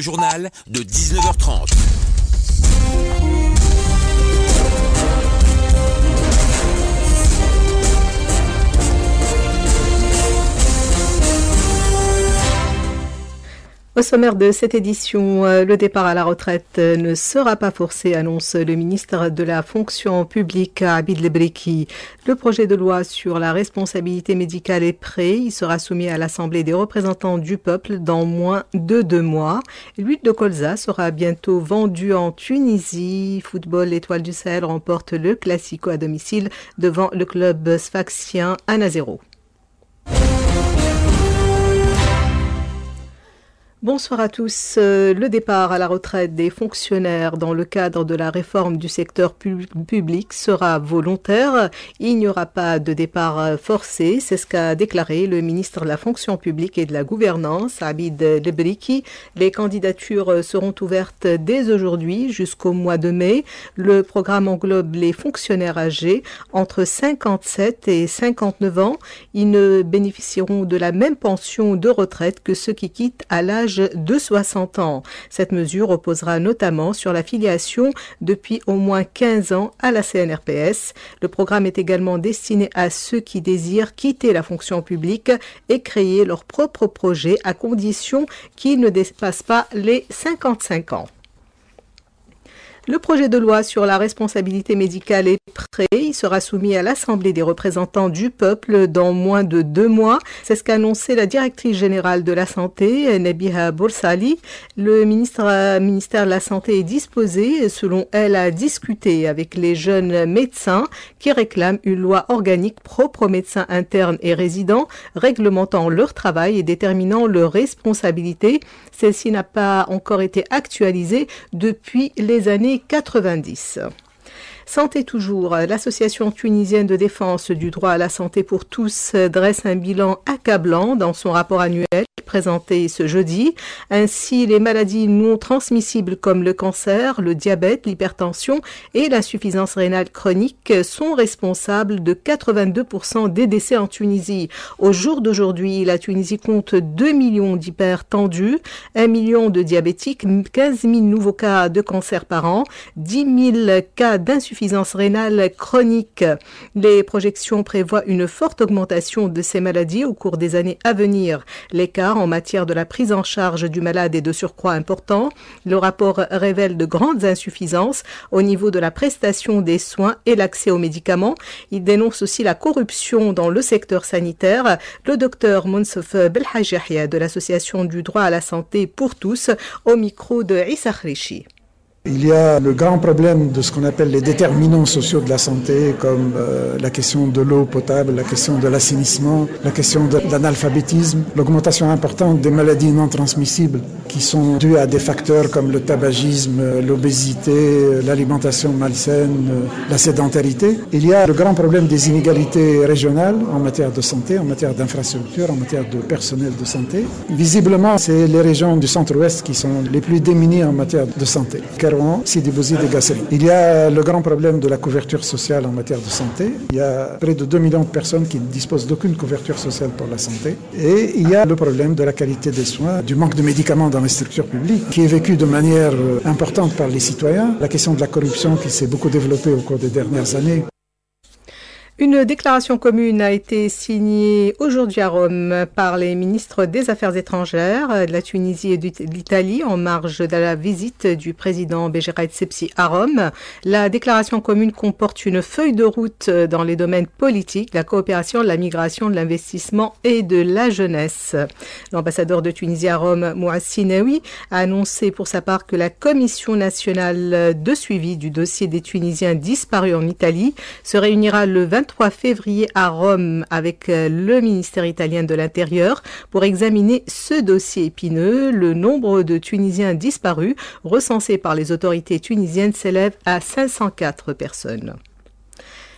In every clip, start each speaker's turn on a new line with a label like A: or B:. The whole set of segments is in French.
A: journal de 19h30.
B: Au sommaire de cette édition, le départ à la retraite ne sera pas forcé, annonce le ministre de la fonction publique Abid Lebreki. Le projet de loi sur la responsabilité médicale est prêt. Il sera soumis à l'Assemblée des représentants du peuple dans moins de 2 mois. L'huile de colza sera bientôt vendue en Tunisie. Football, l'Étoile du Sahel remporte le Classico à domicile devant le club sfaxien 1-0. Bonsoir à tous. Le départ à la retraite des fonctionnaires dans le cadre de la réforme du secteur public sera volontaire. Il n'y aura pas de départ forcé. C'est ce qu'a déclaré le ministre de la fonction publique et de la gouvernance, Abid Lebreki. Les candidatures seront ouvertes dès aujourd'hui jusqu'au mois de mai. Le programme englobe les fonctionnaires âgés entre 57 et 59 ans. Ils ne bénéficieront de la même pension de retraite que ceux qui quittent à l'âge de 60 ans. Cette mesure reposera notamment sur la filiation depuis au moins 15 ans à la CNRPS. Le programme est également destiné à ceux qui désirent quitter la fonction publique et créer leur propre projet à condition qu'ils ne dépassent pas les 55 ans. Le projet de loi sur la responsabilité médicale est prêt. Il sera soumis à l'Assemblée des représentants du peuple dans moins de 2 mois. C'est ce qu'a annoncé la directrice générale de la Santé, Nabiha Boursali. Le ministère de la Santé est disposé, selon elle, à discuter avec les jeunes médecins qui réclament une loi organique propre aux médecins internes et résidents, réglementant leur travail et déterminant leurs responsabilités. Celle-ci n'a pas encore été actualisée depuis les années 90. Santé toujours, l'association tunisienne de défense du droit à la santé pour tous dresse un bilan accablant dans son rapport annuel présenté ce jeudi. Ainsi, les maladies non transmissibles comme le cancer, le diabète, l'hypertension et l'insuffisance rénale chronique sont responsables de 82% des décès en Tunisie. Au jour d'aujourd'hui, la Tunisie compte 2 millions d'hypertendus, 1 million de diabétiques, 15 000 nouveaux cas de cancer par an, 10 000 cas d'insuffisance rénale chronique. Les projections prévoient une forte augmentation de ces maladies au cours des années à venir. L'écart en matière de la prise en charge du malade est de surcroît important. Le rapport révèle de grandes insuffisances au niveau de la prestation des soins et l'accès aux médicaments. Il dénonce aussi la corruption dans le secteur sanitaire. Le docteur Monsef Belhajjahia de l'association du droit à la santé pour tous au micro de Issa Khrichi.
C: Il y a le grand problème de ce qu'on appelle les déterminants sociaux de la santé, comme la question de l'eau potable, la question de l'assainissement, la question de l'analphabétisme, l'augmentation importante des maladies non transmissibles qui sont dues à des facteurs comme le tabagisme, l'obésité, l'alimentation malsaine, la sédentarité. Il y a le grand problème des inégalités régionales en matière de santé, en matière d'infrastructure, en matière de personnel de santé. Visiblement, c'est les régions du centre-ouest qui sont les plus démunies en matière de santé. Sidi Bouzid et Gasseri. Il y a le grand problème de la couverture sociale en matière de santé. Il y a près de 2 millions de personnes qui ne disposent d'aucune couverture sociale pour la santé. Et il y a le problème de la qualité des soins, du manque de médicaments dans les structures publiques, qui est vécu de manière importante par les citoyens. La question de la corruption qui s'est beaucoup développée au cours des dernières années.
B: Une déclaration commune a été signée aujourd'hui à Rome par les ministres des Affaires étrangères de la Tunisie et de l'Italie en marge de la visite du président Béjéra Essebsi à Rome. La déclaration commune comporte une feuille de route dans les domaines politiques, la coopération, la migration, de l'investissement et de la jeunesse. L'ambassadeur de Tunisie à Rome, Mouassi Naoui, a annoncé pour sa part que la Commission nationale de suivi du dossier des Tunisiens disparus en Italie se réunira le 23 février à Rome avec le ministère italien de l'Intérieur pour examiner ce dossier épineux. Le nombre de Tunisiens disparus recensés par les autorités tunisiennes s'élève à 504 personnes.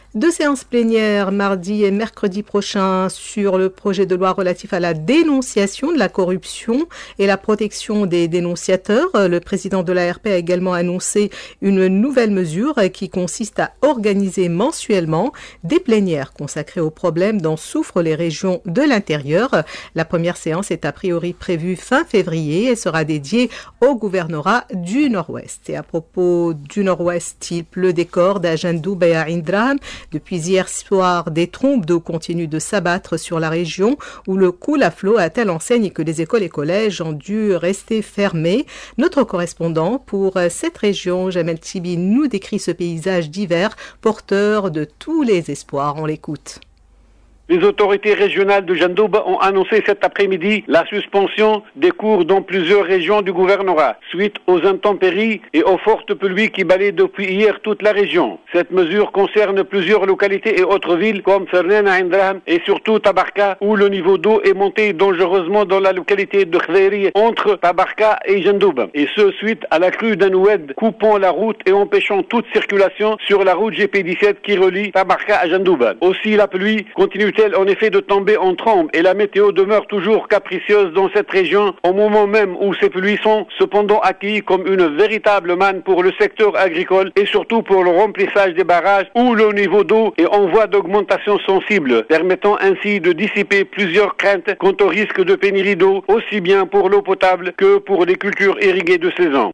B: Deux séances plénières mardi et mercredi prochain sur le projet de loi relatif à la dénonciation de la corruption et la protection des dénonciateurs. Le président de l'ARP a également annoncé une nouvelle mesure qui consiste à organiser mensuellement des plénières consacrées aux problèmes dont souffrent les régions de l'intérieur. La première séance est a priori prévue fin février et sera dédiée au gouvernorat du Nord-Ouest. Et à propos du Nord-Ouest, il pleut des cordes à Jandoub et à Indraham. Depuis hier soir, des trompes d'eau continuent de s'abattre sur la région où le coule à flot à telle enseigne que les écoles et collèges ont dû rester fermés. Notre correspondant pour cette région, Jamel Tibi, nous décrit ce paysage d'hiver porteur de tous les espoirs. On l'écoute.
D: Les autorités régionales de Jandoub ont annoncé cet après-midi la suspension des cours dans plusieurs régions du gouvernorat, suite aux intempéries et aux fortes pluies qui balaient depuis hier toute la région. Cette mesure concerne plusieurs localités et autres villes comme Fernana, Indraham et surtout Tabarka, où le niveau d'eau est monté dangereusement dans la localité de Khzairi entre Tabarka et Jandoub. Et ce, suite à la crue d'un oued coupant la route et empêchant toute circulation sur la route GP17 qui relie Tabarka à Jandoub. Aussi, la pluie continue en effet de tomber en trombe et la météo demeure toujours capricieuse dans cette région au moment même où ces pluies sont cependant accueillies comme une véritable manne pour le secteur agricole et surtout pour le remplissage des barrages où le niveau d'eau est en voie d'augmentation sensible, permettant ainsi de dissiper plusieurs craintes quant au risque de pénurie d'eau aussi bien pour l'eau potable que pour les cultures irriguées de saison.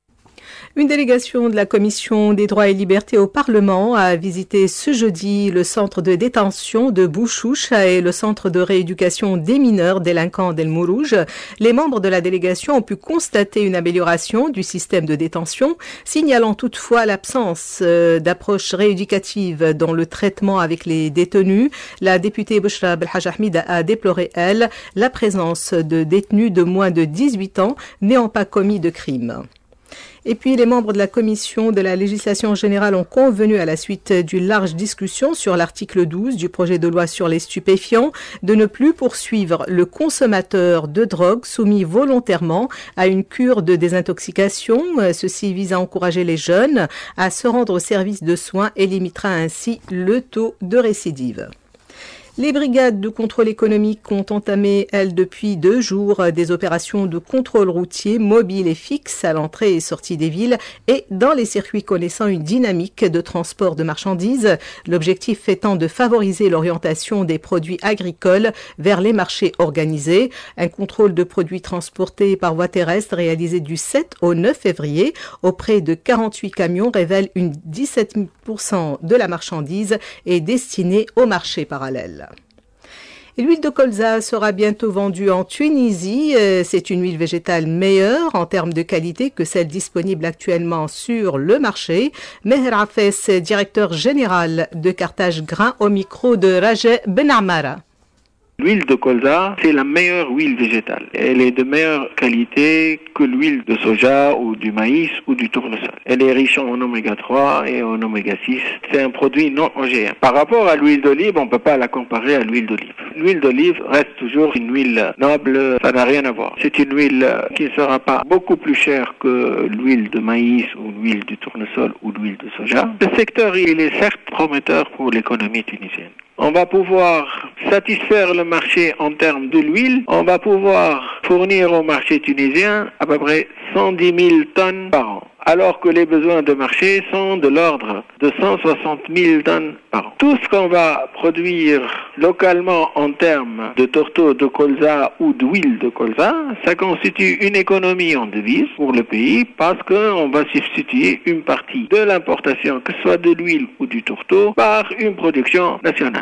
B: Une délégation de la Commission des droits et libertés au Parlement a visité ce jeudi le centre de détention de Bouchouch et le centre de rééducation des mineurs délinquants d'El Mourouj. Les membres de la délégation ont pu constater une amélioration du système de détention, signalant toutefois l'absence d'approche rééducative dans le traitement avec les détenus. La députée Bouchra Belhaj Ahmed a déploré, elle, la présence de détenus de moins de 18 ans n'ayant pas commis de crime. Et puis, les membres de la commission de la législation générale ont convenu à la suite d'une large discussion sur l'article 12 du projet de loi sur les stupéfiants de ne plus poursuivre le consommateur de drogue soumis volontairement à une cure de désintoxication. Ceci vise à encourager les jeunes à se rendre au service de soins et limitera ainsi le taux de récidive. Les brigades de contrôle économique ont entamé, elles, depuis 2 jours, des opérations de contrôle routier mobile et fixe à l'entrée et sortie des villes et dans les circuits connaissant une dynamique de transport de marchandises. L'objectif étant de favoriser l'orientation des produits agricoles vers les marchés organisés. Un contrôle de produits transportés par voie terrestre réalisé du 7 au 9 février auprès de 48 camions révèle une 17% de la marchandise est destinée au marché parallèle. L'huile de colza sera bientôt vendue en Tunisie. C'est une huile végétale meilleure en termes de qualité que celle disponible actuellement sur le marché. Meher Hafez, directeur général de Carthage Grain, au micro de Raja Ben Amara.
E: L'huile de colza, c'est la meilleure huile végétale. Elle est de meilleure qualité que l'huile de soja ou du maïs ou du tournesol. Elle est riche en oméga 3 et en oméga 6. C'est un produit non OGM. Par rapport à l'huile d'olive, on ne peut pas la comparer à l'huile d'olive. L'huile d'olive reste toujours une huile noble, ça n'a rien à voir. C'est une huile qui ne sera pas beaucoup plus chère que l'huile de maïs ou l'huile du tournesol ou l'huile de soja. Ce secteur, il est certes prometteur pour l'économie tunisienne. On va pouvoir satisfaire le marché en termes de l'huile. On va pouvoir fournir au marché tunisien à peu près 110 000 tonnes par an, alors que les besoins de marché sont de l'ordre de 160 000 tonnes par an. Tout ce qu'on va produire localement en termes de tourteaux de colza ou d'huile de colza, ça constitue une économie en devise pour le pays parce qu'on va substituer une partie de l'importation, que ce soit de l'huile ou du tourteau, par une production nationale.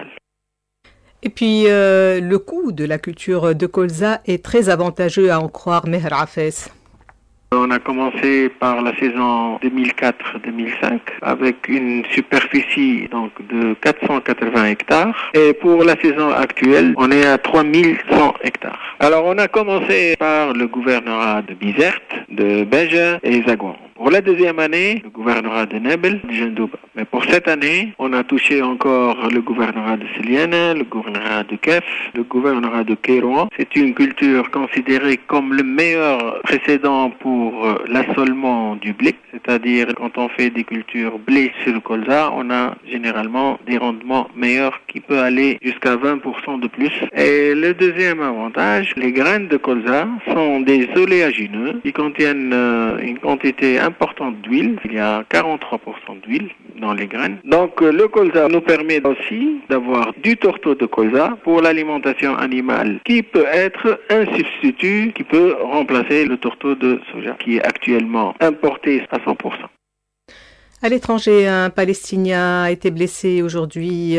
B: Et puis, le coût de la culture de colza est très avantageux à en croire Meher Hafez.
E: On a commencé par la saison 2004-2005 avec une superficie donc de 480 hectares et pour la saison actuelle, on est à 3100 hectares. Alors on a commencé par le gouvernorat de Bizerte, de Béja et Zagouan. Pour la deuxième année, le gouvernorat de Nebel, de Jendouba. Mais pour cette année, on a touché encore le gouvernorat de Seliene, le gouvernorat de Kef, le gouvernorat de Kérouan. C'est une culture considérée comme le meilleur précédent pour l'assolement du blé. C'est-à-dire, quand on fait des cultures blé sur le colza, on a généralement des rendements meilleurs qui peuvent aller jusqu'à 20% de plus. Et le deuxième avantage, les graines de colza sont des oléagineux qui contiennent une quantité importante d'huile. Il y a 43% d'huile dans les graines. Donc le colza nous permet aussi d'avoir du tourteau de colza pour l'alimentation animale qui peut être un substitut qui peut remplacer le tourteau de soja qui est actuellement importé à 100%.
B: À l'étranger, un Palestinien a été blessé aujourd'hui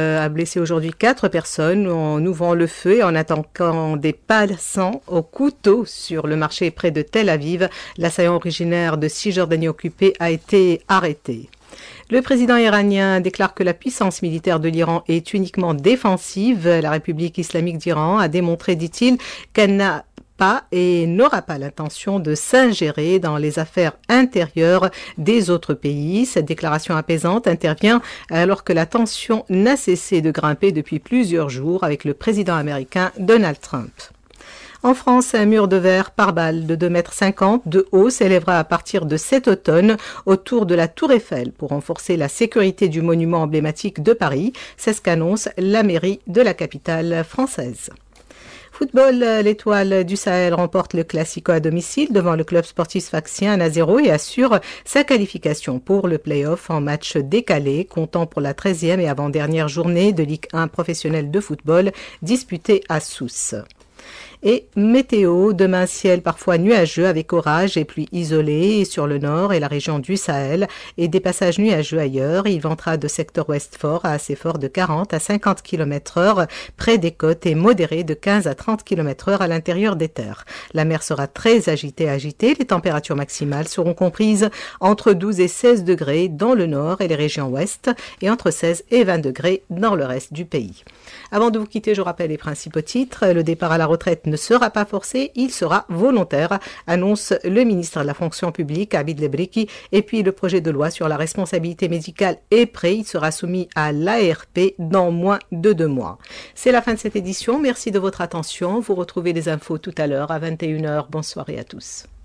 B: 4 personnes en ouvrant le feu et en attaquant des passants au couteau sur le marché près de Tel Aviv. L'assaillant originaire de Cisjordanie occupée a été arrêté. Le président iranien déclare que la puissance militaire de l'Iran est uniquement défensive. La République islamique d'Iran a démontré, dit-il, qu'elle n'a pas et n'aura pas l'intention de s'ingérer dans les affaires intérieures des autres pays. Cette déclaration apaisante intervient alors que la tension n'a cessé de grimper depuis plusieurs jours avec le président américain Donald Trump. En France, un mur de verre par balle de 2,50 m de haut s'élèvera à partir de cet automne autour de la Tour Eiffel pour renforcer la sécurité du monument emblématique de Paris. C'est ce qu'annonce la mairie de la capitale française. Football, l'Étoile du Sahel remporte le Classico à domicile devant le club sportif sfaxien 1-0 et assure sa qualification pour le play-off en match décalé, comptant pour la 13e et avant-dernière journée de Ligue 1 professionnelle de football disputée à Sousse. Et météo, demain ciel parfois nuageux avec orage et pluie isolée sur le nord et la région du Sahel et des passages nuageux ailleurs. Il ventera de secteur ouest fort à assez fort de 40 à 50 km/h près des côtes et modéré de 15 à 30 km/h à l'intérieur des terres. La mer sera très agitée. Les températures maximales seront comprises entre 12 et 16 degrés dans le nord et les régions ouest et entre 16 et 20 degrés dans le reste du pays. Avant de vous quitter, je rappelle les principaux titres. Le départ à la retraite ne sera pas forcé, il sera volontaire, annonce le ministre de la fonction publique, Abid Lebreki. Et puis le projet de loi sur la responsabilité médicale est prêt, il sera soumis à l'ARP dans moins de 2 mois. C'est la fin de cette édition, merci de votre attention. Vous retrouvez les infos tout à l'heure à 21h. Bonne soirée à tous.